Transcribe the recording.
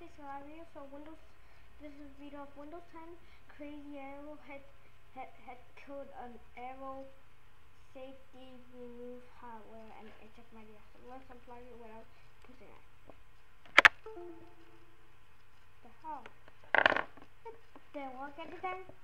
this scenario. So this is a video of Windows 10. Crazy Arrow had killed an arrow safety remove hardware and eject media. So let's unplug it without pushing it. The hell? It didn't work anything?